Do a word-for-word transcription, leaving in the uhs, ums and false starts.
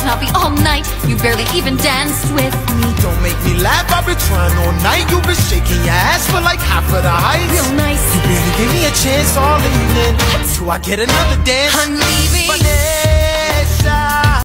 and I'll be all night. You barely even danced with me. Don't make me laugh, I've been trying all night. You've been shaking your ass for like half of the height. Real nice. You barely gave me a chance all evening. Do I get another dance? I'm leaving. But